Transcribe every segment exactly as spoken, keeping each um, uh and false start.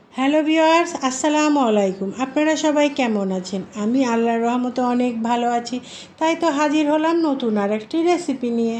Hello viewers, আসসালামু আলাইকুম। আপনারা সবাই কেমন আছেন? আমি আল্লাহর রহমতে অনেক ভালো আছি। তাই তো হাজির হলাম নতুন আর একটি রেসিপি নিয়ে।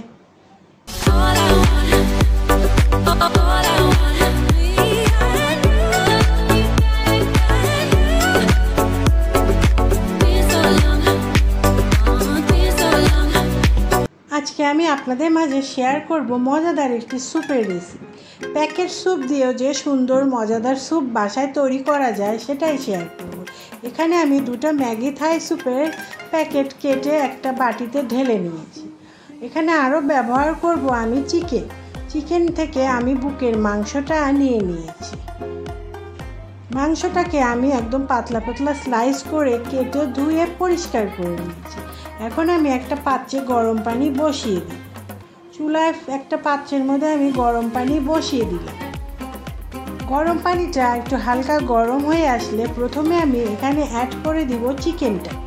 আজকে আমি আপনাদের মাঝে শেয়ার করব মজাদার একটি স্যুপের রেসিপি। প্যাকেট স্যুপ দিয়েও যে সুন্দর মজাদার স্যুপ বাসায় তৈরি করা যায় সেটাই শেয়ার করব। এখানে আমি দুটো ম্যাগি থাই স্যুপের প্যাকেট কেটে একটা বাটিতে ঢেলে নিয়েছি। এখানে আরও ব্যবহার করব আমি চিকেন চিকেন থেকে আমি বুকের মাংসটা নিয়ে নিয়েছি। মাংসটাকে আমি একদম পাতলা পাতলা স্লাইস করে কেটে ধুয়ে পরিষ্কার করে নিয়েছি। এখন আমি একটা পাত্রে গরম পানি বসিয়ে দিই। চুলায় একটা পাত্রের মধ্যে আমি গরম পানি বসিয়ে দিলাম। গরম পানিটা একটু হালকা গরম হয়ে আসলে প্রথমে আমি এখানে অ্যাড করে দিব চিকেনটাকে।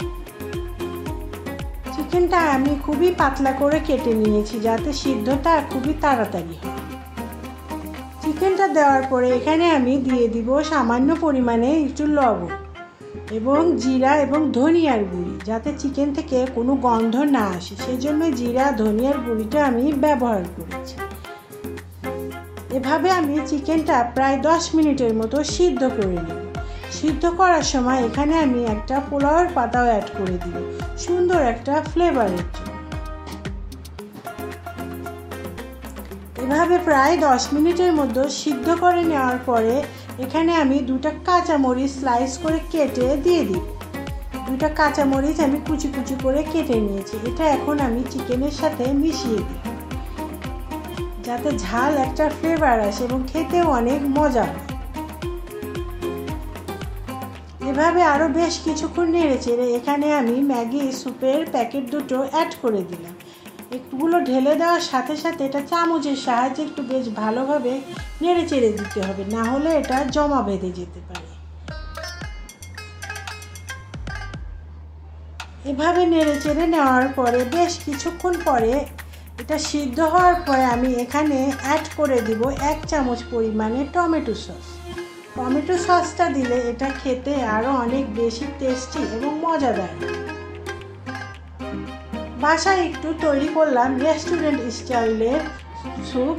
চিকেনটা আমি খুবই পাতলা করে কেটে নিয়েছি যাতে সিদ্ধটা খুবই তাড়াতাড়ি হয়। চিকেনটা দেওয়ার পরে এখানে আমি দিয়ে দিব সামান্য পরিমাণে একটু লবণ এবং জিরা এবং ধনিয়ার গুঁড়ি, যাতে চিকেন থেকে কোনো গন্ধ না আসে, সেই জন্য জিরা ধনিয়ার গুঁড়িটা আমি ব্যবহার করেছি। এভাবে আমি চিকেনটা প্রায় দশ মিনিটের মতো সিদ্ধ করে নেব। সিদ্ধ করার সময় এখানে আমি একটা পোলাওয়ের পাতাও অ্যাড করে দিব সুন্দর একটা ফ্লেভারের জন্য। এভাবে প্রায় দশ মিনিটের মধ্যে সিদ্ধ করে নেওয়ার পরে এখানে আমি দুটো কাঁচামরিচ স্লাইস করে কেটে দিয়ে দিই। দুটো কাঁচামরিচ আমি কুচি কুচি করে কেটে নিয়েছি। এটা এখন আমি চিকেনের সাথে মিশিয়ে দিই যাতে ঝাল একটা ফ্লেভার আসে এবং খেতেও অনেক মজা হয়। এভাবে আরও বেশ কিছুক্ষণ নেড়ে চেড়ে এখানে আমি ম্যাগি স্যুপের প্যাকেট দুটো অ্যাড করে দিলাম। একটুগুলো ঢেলে দেওয়ার সাথে সাথে এটা চামচের সাহায্যে একটু বেশ ভালোভাবে নেড়ে চেড়ে দিতে হবে, না হলে এটা জমা বেঁধে যেতে পারে। এভাবে নেড়ে চেড়ে নেওয়ার পরে বেশ কিছুক্ষণ পরে এটা সিদ্ধ হওয়ার পরে আমি এখানে অ্যাড করে দিব এক চামচ পরিমাণে টমেটো সস। টমেটো সসটা দিলে এটা খেতে আরও অনেক বেশি টেস্টি এবং মজাদার। বাসায় একটু তৈরি করলাম রেস্টুরেন্ট স্টাইলের স্যুপ।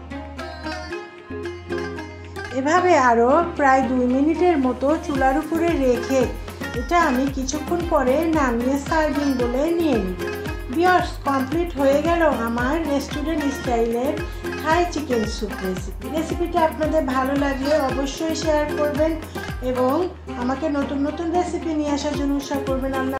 এভাবে আরও প্রায় দুই মিনিটের মতো চুলার উপরে রেখে এটা আমি কিছুক্ষণ পরে নামিয়ে সার্ভিং বলে নিয়ে নিব। ভিউয়ার্স, কমপ্লিট হয়ে গেল আমার রেস্টুরেন্ট স্টাইলের থাই চিকেন স্যুপ রেসিপি। রেসিপিটা আপনাদের ভালো লাগলে অবশ্যই শেয়ার করবেন এবং আমাকে নতুন নতুন রেসিপি নিয়ে আসার জন্য উৎসাহ করবেন। আল্লাহ